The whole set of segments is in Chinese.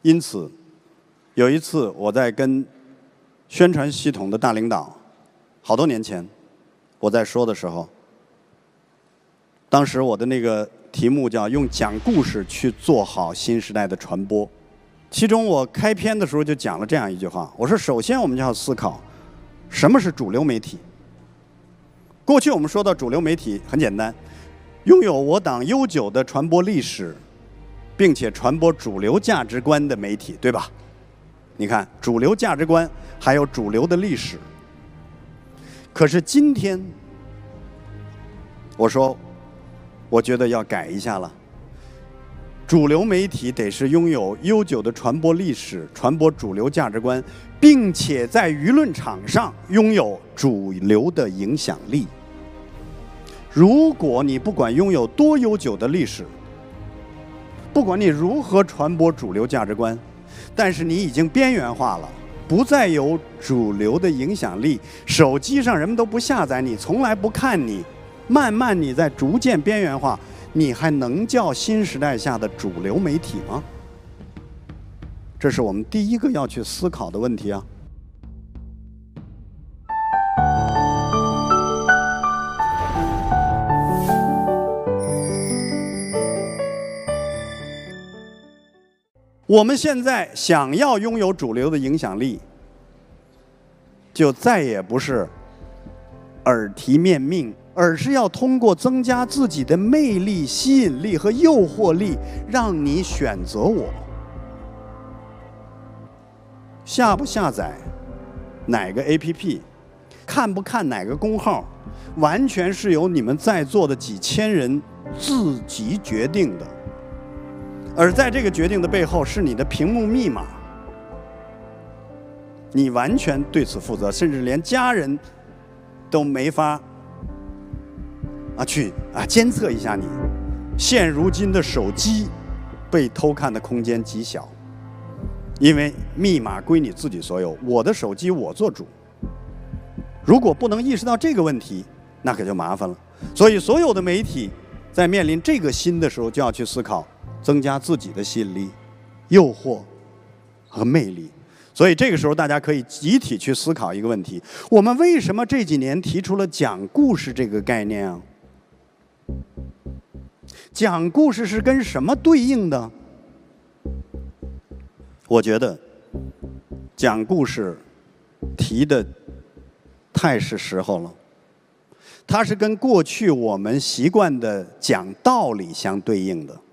因此，有一次我在跟宣传系统的大领导，好多年前我在说的时候，当时我的那个题目叫用讲故事去做好新时代的传播。其中我开篇的时候就讲了这样一句话，我说首先我们就要思考什么是主流媒体。过去我们说到主流媒体很简单，拥有我党悠久的传播历史并且传播主流价值观的媒体，对吧？你看，主流价值观还有主流的历史。可是今天我说我觉得要改一下了，主流媒体得是拥有悠久的传播历史、传播主流价值观，并且在舆论场上拥有主流的影响力。如果你不管拥有多悠久的历史，不管你如何传播主流价值观，但是你已经边缘化了，不再有主流的影响力，手机上人们都不下载你，从来不看你，慢慢你在逐渐边缘化，你还能叫新时代下的主流媒体吗？这是我们第一个要去思考的问题啊。我们现在想要拥有主流的影响力，就再也不是耳提面命，而是要通过增加自己的魅力、吸引力和诱惑力，让你选择我。下不下载哪个 APP， 看不看哪个公号，完全是由你们在座的几千人自己决定的。而在这个决定的背后，是你的屏幕密码，你完全对此负责，甚至连家人都没法去监测一下你。现如今的手机被偷看的空间极小，因为密码归你自己所有，我的手机我做主。如果不能意识到这个问题，那可就麻烦了。所以所有的媒体在面临这个新的时候，就要去思考增加自己的吸引力、诱惑和魅力。所以这个时候大家可以集体去思考一个问题：我们为什么这几年提出了讲故事这个概念啊？讲故事是跟什么对应的？我觉得讲故事提的太是时候了，它是跟过去我们习惯的讲道理相对应的。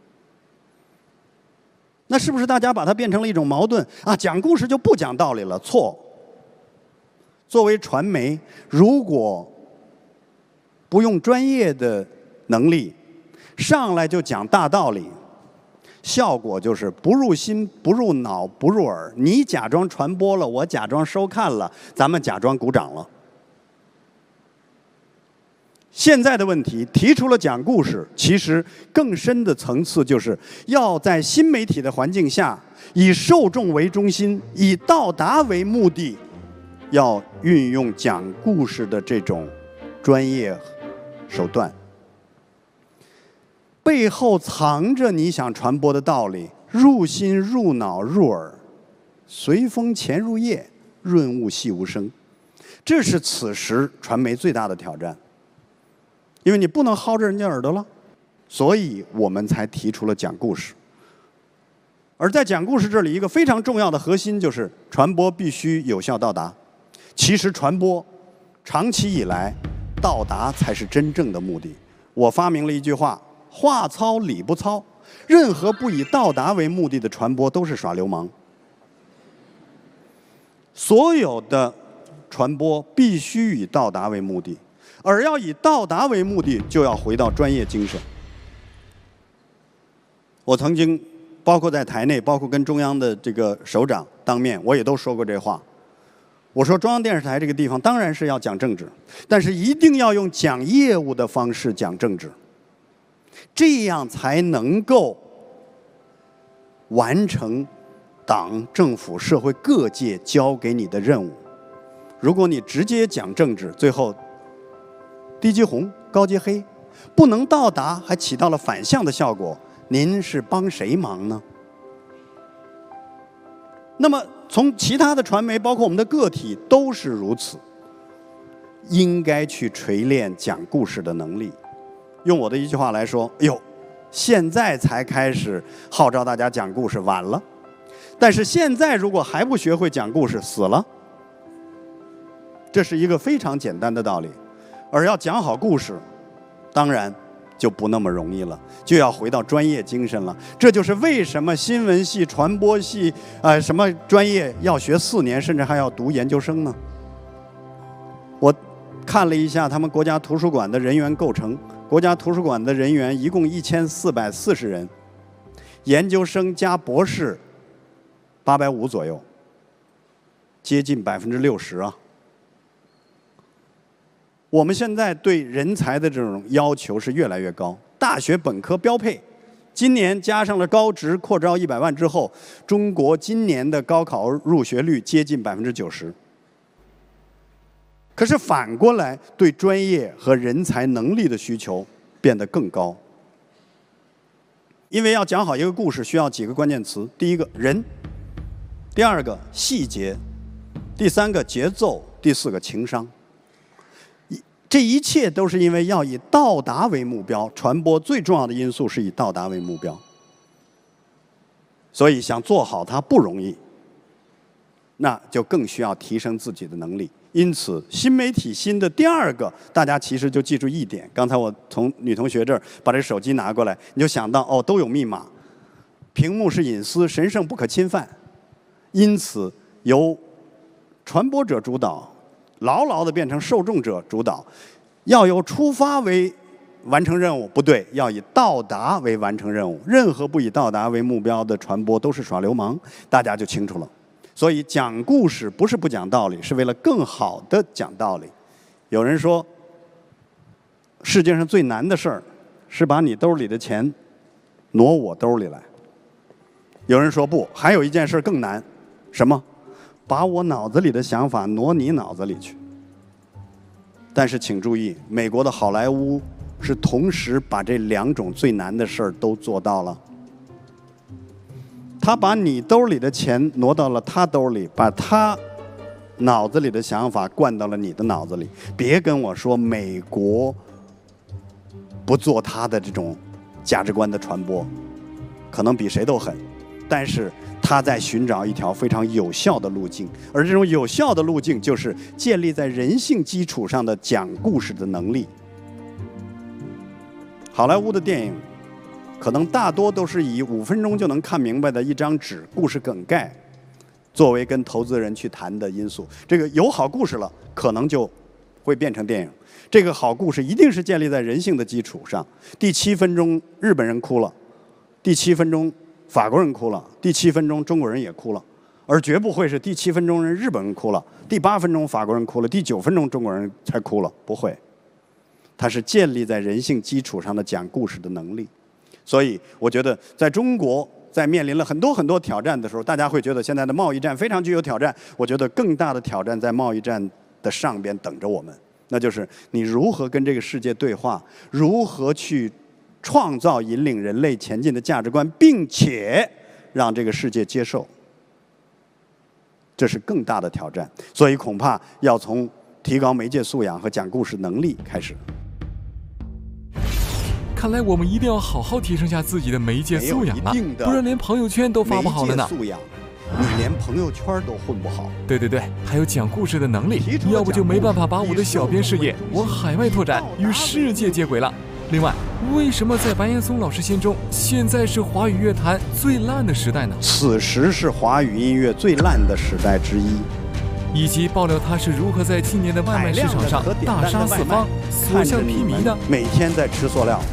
那是不是大家把它变成了一种矛盾啊？讲故事就不讲道理了？错。作为传媒，如果不用专业的能力，上来就讲大道理，效果就是不入心、不入脑、不入耳。你假装传播了，我假装收看了，咱们假装鼓掌了。现在的问题提出了讲故事，其实更深的层次就是要在新媒体的环境下，以受众为中心，以到达为目的，要运用讲故事的这种专业手段，背后藏着你想传播的道理，入心、入脑、入耳，随风潜入夜，润物细无声。这是此时传媒最大的挑战。因为你不能薅着人家耳朵了，所以我们才提出了讲故事。而在讲故事这里，一个非常重要的核心就是传播必须有效到达。其实传播长期以来，到达才是真正的目的。我发明了一句话：话糙理不糙，任何不以到达为目的的传播都是耍流氓。所有的传播必须以到达为目的。而要以到达为目的，就要回到专业精神。我曾经包括在台内，包括跟中央的这个首长当面，我也都说过这话。我说中央电视台这个地方当然是要讲政治，但是一定要用讲业务的方式讲政治，这样才能够完成党、政府、社会各界交给你的任务。如果你直接讲政治，最后低级红、高级黑，不能到达，还起到了反向的效果。您是帮谁忙呢？ 那么从其他的传媒，包括我们的个体，都是如此。应该去锤炼讲故事的能力。用我的一句话来说，哎呦，现在才开始号召大家讲故事，晚了。但是现在如果还不学会讲故事，死了。这是一个非常简单的道理。而要讲好故事，当然就不那么容易了，就要回到专业精神了。这就是为什么新闻系、传播系什么专业要学4年，甚至还要读研究生呢？我看了一下他们国家图书馆的人员构成，国家图书馆的人员一共1440人，研究生加博士850左右，接近60%啊。我们现在对人才的这种要求是越来越高，大学本科标配。今年加上了高职扩招100万之后，中国今年的高考入学率接近90%。可是反过来，对专业和人才能力的需求变得更高。因为要讲好一个故事，需要几个关键词：第一个人，第二个细节，第三个节奏，第四个情商。这一切都是因为要以到达为目标，传播最重要的因素是以到达为目标。所以想做好它不容易，那就更需要提升自己的能力。因此，新媒体新的第二个，大家其实就记住一点。刚才我从女同学这儿把这手机拿过来，你就想到哦，都有密码，屏幕是隐私，神圣不可侵犯。因此，由传播者主导，牢牢地变成受众者主导。要由出发为完成任务，不对，要以到达为完成任务。任何不以到达为目标的传播都是耍流氓，大家就清楚了。所以讲故事不是不讲道理，是为了更好的讲道理。有人说，世界上最难的事儿是把你兜里的钱挪我兜里来。有人说不，还有一件事更难，什么？把我脑子里的想法挪你脑子里去。但是请注意，美国的好莱坞是同时把这2种最难的事儿都做到了。他把你兜里的钱挪到了他兜里，把他脑子里的想法灌到了你的脑子里。别跟我说美国不做他的这种价值观的传播，可能比谁都狠，但是他在寻找一条非常有效的路径，而这种有效的路径就是建立在人性基础上的讲故事的能力。好莱坞的电影可能大多都是以5分钟就能看明白的一张纸故事梗概作为跟投资人去谈的因素。这个有好故事了，可能就会变成电影。这个好故事一定是建立在人性的基础上。第7分钟日本人哭了，第7分钟法国人哭了，第7分钟中国人也哭了，而绝不会是第7分钟日本人哭了，第8分钟法国人哭了，第9分钟中国人才哭了，不会。它是建立在人性基础上的讲故事的能力。所以我觉得在中国在面临了很多挑战的时候，大家会觉得现在的贸易战非常具有挑战。我觉得更大的挑战在贸易战的上边等着我们，那就是你如何跟这个世界对话，如何去创造引领人类前进的价值观，并且让这个世界接受，这是更大的挑战。所以恐怕要从提高媒介素养和讲故事能力开始。 看来我们一定要好好提升下自己的媒介素养了，不然连朋友圈都发不好了呢。 素养，你连朋友圈都混不好。 对，还有讲故事的能力，要不就没办法把我的小编事业往海外拓展，与世界接轨了。另外，为什么在白岩松老师心中，现在是华语乐坛最烂的时代呢？ 此时是华语音乐最烂的时代之一。 以及爆料他是如何在今年的外卖市场上大杀四方，所向披靡的。 每天在吃塑料。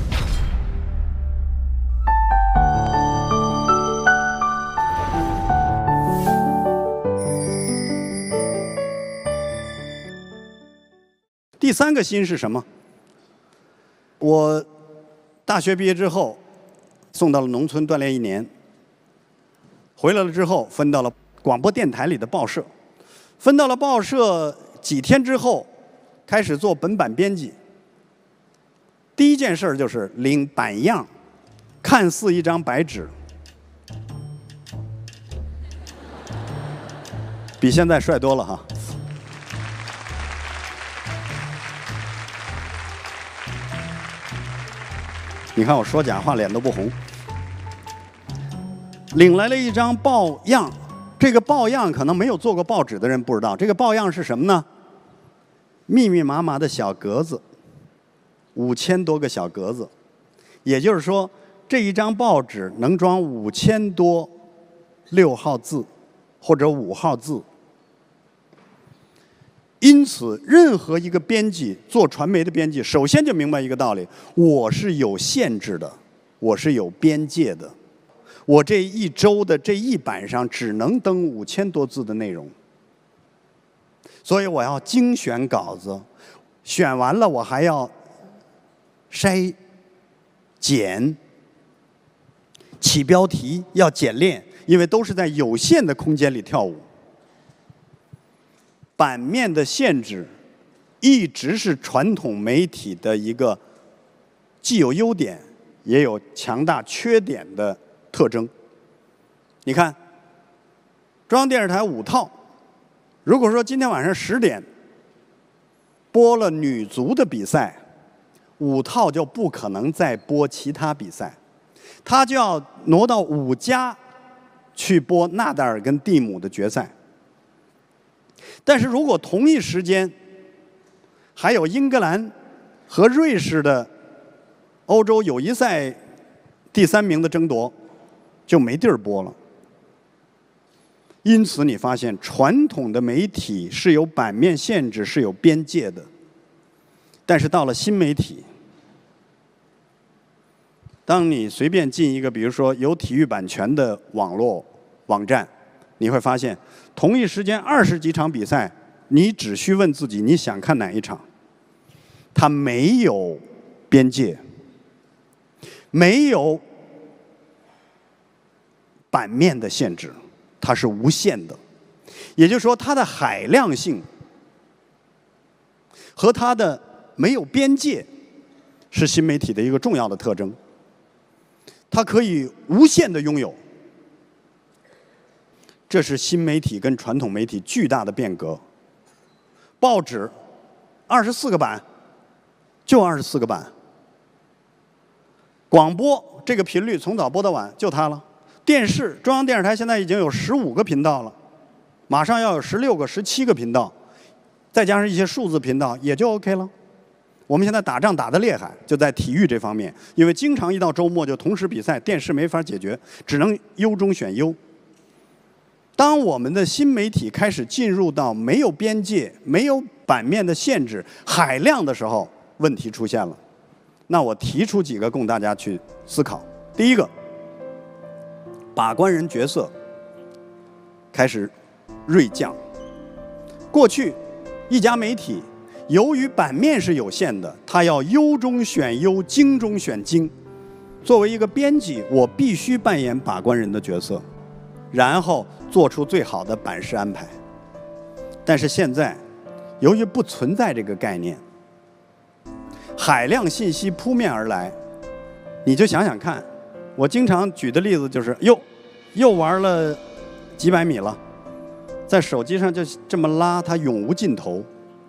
第3个心是什么？我大学毕业之后，送到了农村锻炼1年，回来了之后分到了广播电台里的报社，分到了报社几天之后，开始做本版编辑。第一件事就是领版样，看似一张白纸， 比现在帅多了哈。你看我说假话脸都不红。领来了一张报样，这个报样可能没有做过报纸的人不知道，这个报样是什么呢？密密麻麻的小格子，5000多个小格子，也就是说，这一张报纸能装5000多6号字或者5号字。因此，任何一个编辑做传媒的编辑，首先就明白一个道理：我是有限制的，我是有边界的。我这一周的这一版上只能登5000多字的内容，所以我要精选稿子，选完了我还要筛、剪、起标题，要简练，因为都是在有限的空间里跳舞。版面的限制一直是传统媒体的一个既有优点也有强大缺点的特征。你看，中央电视台5套，如果说今天晚上10点播了女足的比赛，5套就不可能再播其他比赛，他就要挪到5家去播纳达尔跟蒂姆的决赛。但是如果同一时间还有英格兰和瑞士的欧洲友谊赛第3名的争夺，就没地儿播了。因此你发现传统的媒体是有版面限制，是有边界的。但是到了新媒体，当你随便进一个比如说有体育版权的网络网站，你会发现同一时间20几场比赛，你只需问自己你想看哪一场。它没有边界，没有版面的限制，它是无限的。也就是说，它的海量性和它的没有边界是新媒体的一个重要的特征。它可以无限的拥有，这是新媒体跟传统媒体巨大的变革。报纸24个版，就24个版。广播这个频率从早播到晚，就它了。电视，中央电视台现在已经有15个频道了，马上要有16个、17个频道，再加上一些数字频道，也就 OK 了。我们现在打仗打得厉害，就在体育这方面，因为经常一到周末就同时比赛，电视没法解决，只能优中选优。当我们的新媒体开始进入到没有边界、没有版面的限制、海量的时候，问题出现了。那我提出几个供大家去思考。第一个，把关人角色开始锐降。过去一家媒体由于版面是有限的，它要优中选优，精中选精。作为一个编辑，我必须扮演把关人的角色，然后做出最好的版式安排。但是现在，由于不存在这个概念，海量信息扑面而来，你就想想看，我经常举的例子就是，又玩了几百米了，在手机上就这么拉，它永无尽头。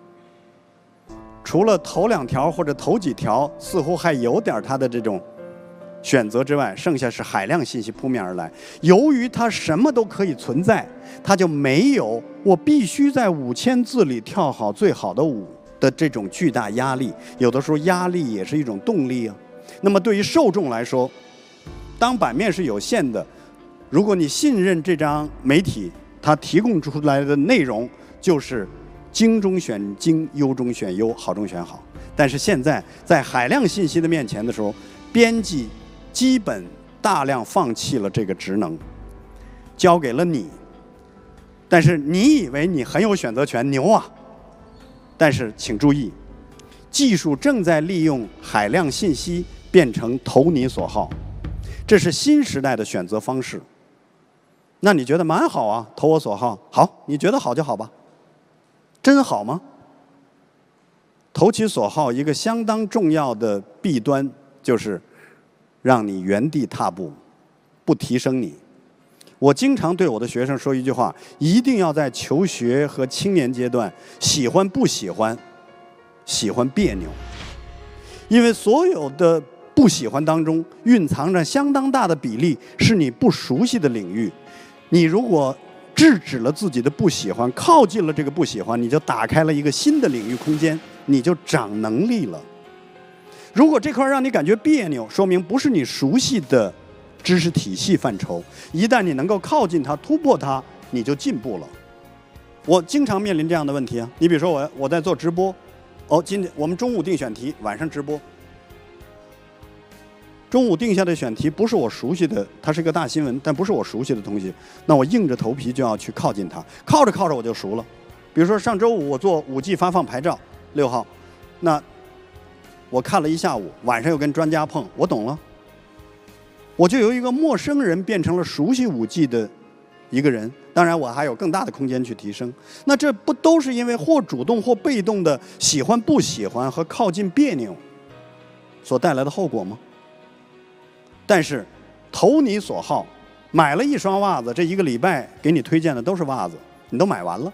除了头2条或者头几条似乎还有点它的这种选择之外，剩下是海量信息扑面而来。由于它什么都可以存在，它就没有我必须在5000字里跳好最好的舞的这种巨大压力。有的时候压力也是一种动力啊。那么对于受众来说，当版面是有限的，如果你信任这张媒体，它提供出来的内容就是精中选精，优中选优，好中选好。但是现在在海量信息的面前的时候，编辑基本大量放弃了这个职能，交给了你。但是你以为你很有选择权，牛啊！但是请注意，技术正在利用海量信息变成投你所好，这是新时代的选择方式。那你觉得蛮好啊，投我所好，好，你觉得好就好吧。真好吗？投其所好，一个相当重要的弊端就是让你原地踏步，不提升你。 我经常对我的学生说一句话：一定要在求学和青年阶段，喜欢不喜欢，喜欢别扭，因为所有的不喜欢当中蕴藏着相当大的比例是你不熟悉的领域。你如果制止了自己的不喜欢，靠近了这个不喜欢，你就打开了一个新的领域空间，你就长能力了。如果这块让你感觉别扭，说明不是你熟悉的知识体系范畴。一旦你能够靠近它、突破它，你就进步了。我经常面临这样的问题啊。你比如说我在做直播，今天我们中午定选题，晚上直播。中午定下的选题不是我熟悉的，它是一个大新闻，但不是我熟悉的东西，那我硬着头皮就要去靠近它，靠着靠着我就熟了。比如说上周五我做5G 发放牌照，6号，那我看了一下午，晚上又跟专家碰，我懂了。我就由一个陌生人变成了熟悉5G 的一个人，当然我还有更大的空间去提升。那这不都是因为或主动或被动的喜欢不喜欢和靠近别扭所带来的后果吗？但是投你所好，买了一双袜子，这1个礼拜给你推荐的都是袜子，你都买完了。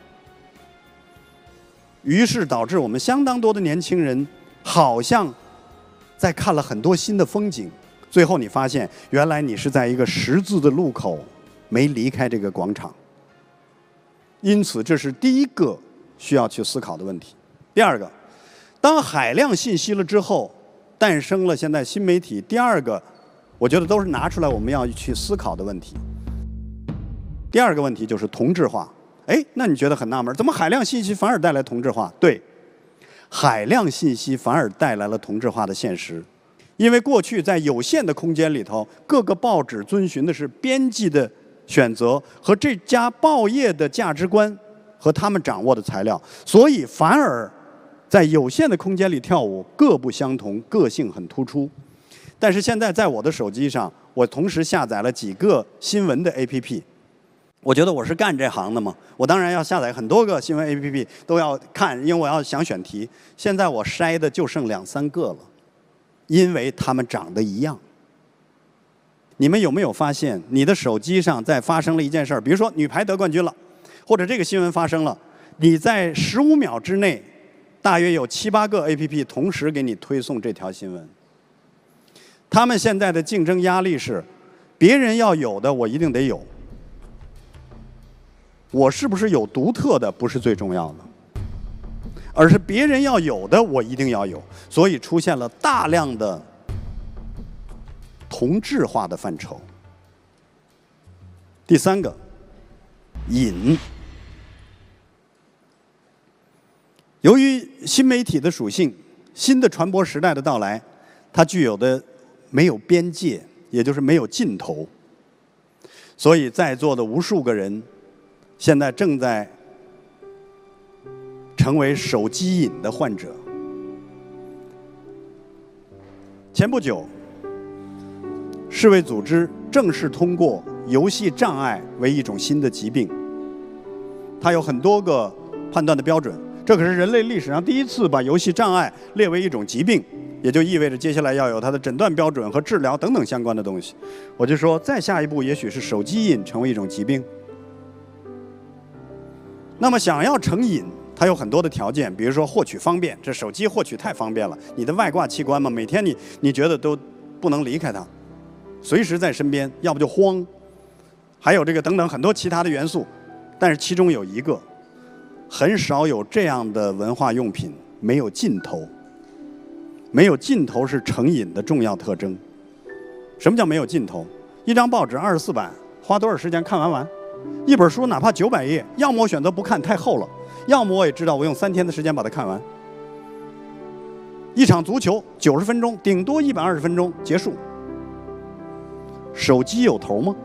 于是导致我们相当多的年轻人好像在看了很多新的风景，最后你发现原来你是在一个十字的路口，没离开这个广场。因此这是第一个需要去思考的问题。第二个，当海量信息了之后，诞生了现在新媒体。第二个我觉得都是拿出来我们要去思考的问题。第二个问题就是同质化。那你觉得很纳闷，怎么海量信息反而带来同质化？对，海量信息反而带来了同质化的现实。因为过去在有限的空间里头，各个报纸遵循的是编辑的选择和这家报业的价值观和他们掌握的材料，所以反而在有限的空间里跳舞，各不相同，个性很突出。但是现在在我的手机上，我同时下载了几个新闻的 APP。我觉得我是干这行的嘛，我当然要下载很多个新闻 APP 都要看，因为我要想选题。现在我筛的就剩2、3个了，因为它们长得一样。你们有没有发现，你的手机上在发生了一件事儿，比如说女排得冠军了，或者这个新闻发生了，你在15秒之内，大约有7、8个 APP 同时给你推送这条新闻。他们现在的竞争压力是，别人要有的我一定得有，我是不是有独特的不是最重要的，而是别人要有的我一定要有，所以出现了大量的同质化的范畴。第三个，瘾。由于新媒体的属性，新的传播时代的到来，它具有的没有边界，也就是没有尽头。所以在座的无数个人，现在正在成为手机瘾的患者。前不久，世卫组织正式通过游戏障碍为一种新的疾病，它有很多个判断的标准。这可是人类历史上第一次把游戏障碍列为一种疾病，也就意味着接下来要有它的诊断标准和治疗等等相关的东西。我就说，再下一步也许是手机瘾成为一种疾病。那么想要成瘾，它有很多的条件，比如说获取方便，这手机获取太方便了，你的外挂器官嘛，每天你觉得都不能离开它，随时在身边，要不就慌，还有这个等等很多其他的元素。但是其中有一个，很少有这样的文化用品没有尽头。没有尽头是成瘾的重要特征。什么叫没有尽头？一张报纸24版，花多少时间看完？一本书哪怕900页，要么我选择不看，太厚了；要么我也知道我用3天的时间把它看完。一场足球90分钟，顶多120分钟结束。手机有头吗？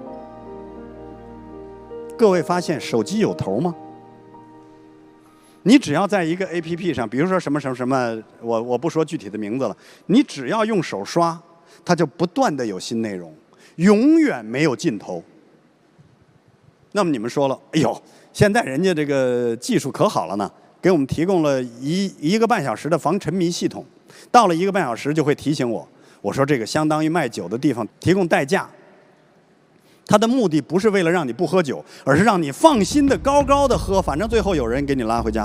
各位发现手机有头吗？你只要在一个 APP 上，比如说什么什么什么，我不说具体的名字了，你只要用手刷，它就不断的有新内容，永远没有尽头。那么你们说了，哎呦，现在人家这个技术可好了呢，给我们提供了一个半小时的防沉迷系统，到了1个半小时就会提醒我。我说这个相当于卖酒的地方提供代驾， 它的目的不是为了让你不喝酒，而是让你放心的高高的喝，反正最后有人给你拉回家。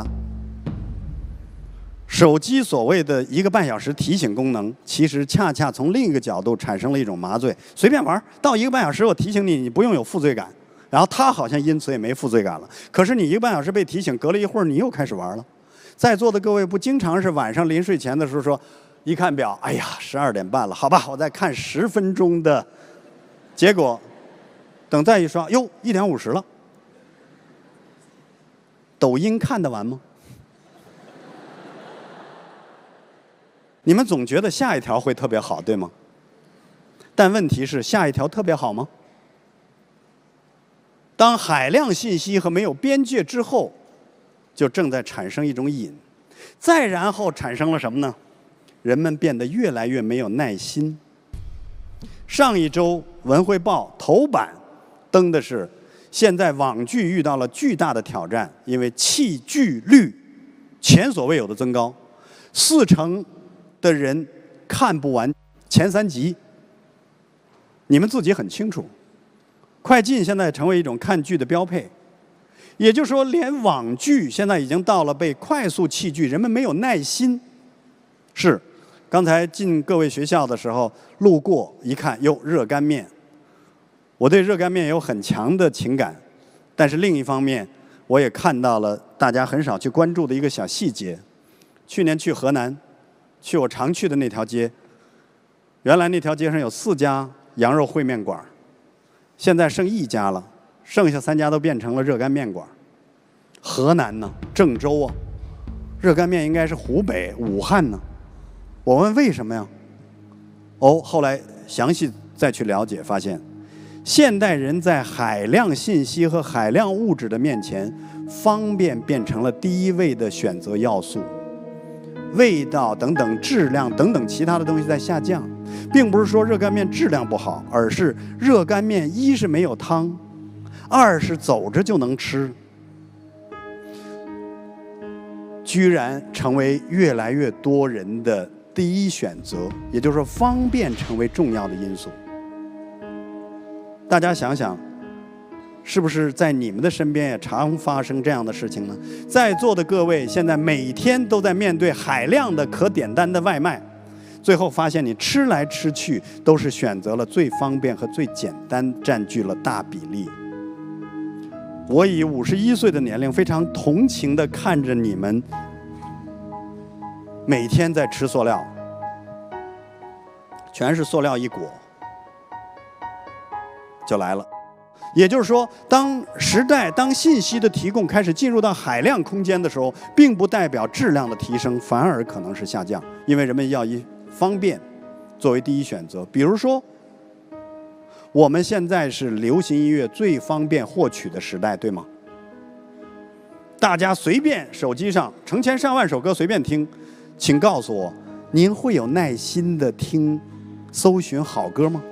手机所谓的1个半小时提醒功能，其实恰恰从另一个角度产生了一种麻醉。随便玩，到1个半小时我提醒你，你不用有负罪感，然后他好像因此也没负罪感了。可是你1个半小时被提醒，隔了一会儿你又开始玩了。在座的各位不经常是晚上临睡前的时候说，一看表，哎呀，12点半了，好吧，我再看10分钟的，结果等再一刷，哟，1点50了。抖音看得完吗？你们总觉得下一条会特别好，对吗？但问题是，下一条特别好吗？当海量信息和没有边界之后，就正在产生一种瘾，再然后产生了什么呢？人们变得越来越没有耐心。上一周《文汇报》头版登的是，现在网剧遇到了巨大的挑战，因为弃剧率前所未有的增高，40%的人看不完前3集。你们自己很清楚，快进现在成为一种看剧的标配，也就是说，连网剧现在已经到了被快速弃剧，人们没有耐心。是，刚才进各位学校的时候路过一看，哟，热干面。我对热干面有很强的情感，但是另一方面，我也看到了大家很少去关注的一个小细节。去年去河南，去我常去的那条街，原来那条街上有4家羊肉烩面馆，现在剩1家了，剩下3家都变成了热干面馆。河南呢，郑州啊，热干面应该是湖北武汉呢。我问为什么呀？哦，后来详细再去了解，发现现代人在海量信息和海量物质的面前，方便变成了第一位的选择要素。味道等等、质量等等其他的东西在下降，并不是说热干面质量不好，而是热干面1是没有汤，2是走着就能吃，居然成为越来越多人的第一选择，也就是说方便成为重要的因素。大家想想，是不是在你们的身边也常发生这样的事情呢？在座的各位现在每天都在面对海量的可点单的外卖，最后发现你吃来吃去都是选择了最方便和最简单，占据了大比例。我以51岁的年龄非常同情地看着你们每天在吃塑料，全是塑料一裹就来了。也就是说，当信息的提供开始进入到海量空间的时候，并不代表质量的提升，反而可能是下降，因为人们要以方便作为第一选择。比如说，我们现在是流行音乐最方便获取的时代，对吗？大家随便手机上成千上万首歌随便听，请告诉我，您会有耐心的搜寻好歌吗？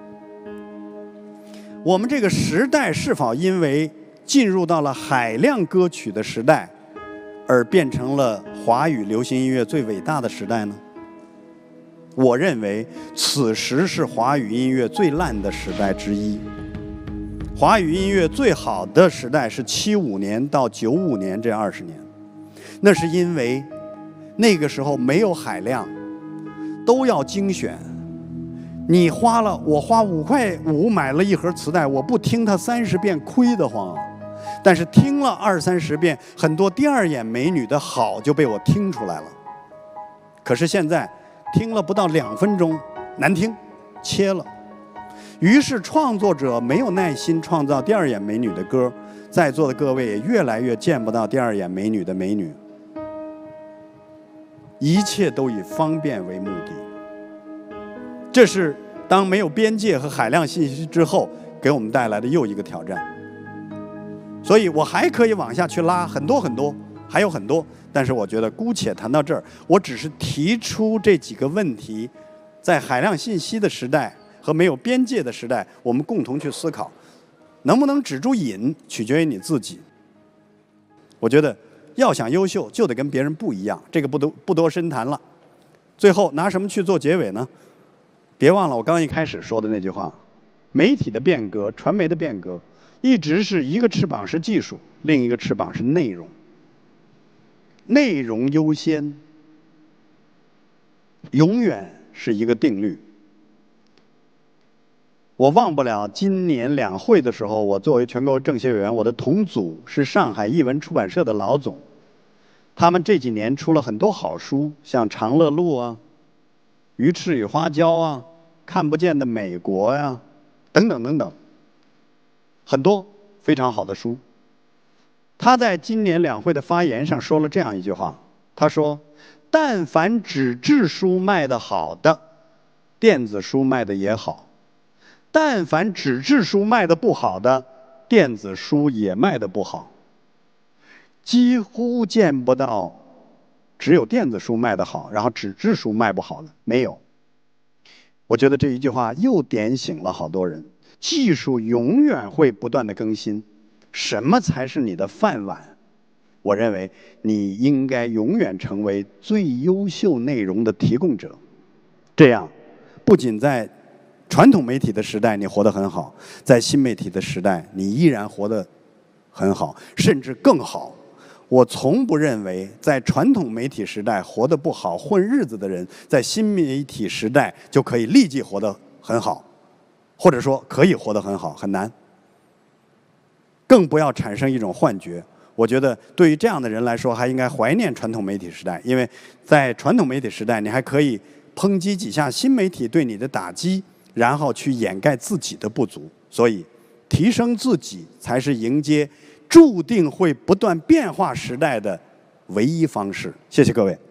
我们这个时代是否因为进入到了海量歌曲的时代，而变成了华语流行音乐最伟大的时代呢？我认为此时是华语音乐最烂的时代之一。华语音乐最好的时代是75年到95年这20年，那是因为那个时候没有海量，都要精选。我花5块5买了一盒磁带，我不听它30遍亏得慌啊！但是听了20-30遍，很多第二眼美女的好就被我听出来了。可是现在听了不到2分钟，难听，切了。于是创作者没有耐心创造第二眼美女的歌，在座的各位也越来越见不到第二眼美女的美女。一切都以方便为目的。这是当没有边界和海量信息之后给我们带来的又一个挑战。所以我还可以往下去拉很多很多，还有很多，但是我觉得姑且谈到这儿，我只是提出这几个问题，在海量信息的时代和没有边界的时代，我们共同去思考，能不能止住瘾，取决于你自己。我觉得要想优秀，就得跟别人不一样，这个不多深谈了。最后拿什么去做结尾呢？别忘了我刚一开始说的那句话： 媒体的变革、传媒的变革，一直是一个翅膀是技术，另一个翅膀是内容。内容优先，永远是一个定律。我忘不了今年两会的时候，我作为全国政协委员，我的同组是上海译文出版社的老总，他们这几年出了很多好书，像《长乐路》啊、《鱼翅与花椒》啊、《看不见的美国》呀，等等等等，很多非常好的书。他在今年两会的发言上说了这样一句话，他说：“但凡纸质书卖得好的，电子书卖得也好；但凡纸质书卖得不好的，电子书也卖得不好。几乎见不到只有电子书卖得好，然后纸质书卖不好的，没有。”我觉得这一句话又点醒了好多人，技术永远会不断的更新。什么才是你的饭碗？我认为你应该永远成为最优秀内容的提供者。这样，不仅在传统媒体的时代你活得很好，在新媒体的时代你依然活得很好，甚至更好。我从不认为在传统媒体时代活得不好、混日子的人，在新媒体时代就可以立即活得很好，或者说可以活得很好，很难。更不要产生一种幻觉。我觉得对于这样的人来说，还应该怀念传统媒体时代，因为在传统媒体时代，你还可以抨击几下新媒体对你的打击，然后去掩盖自己的不足。所以，提升自己才是迎接注定会不断变化时代的唯一方式。谢谢各位。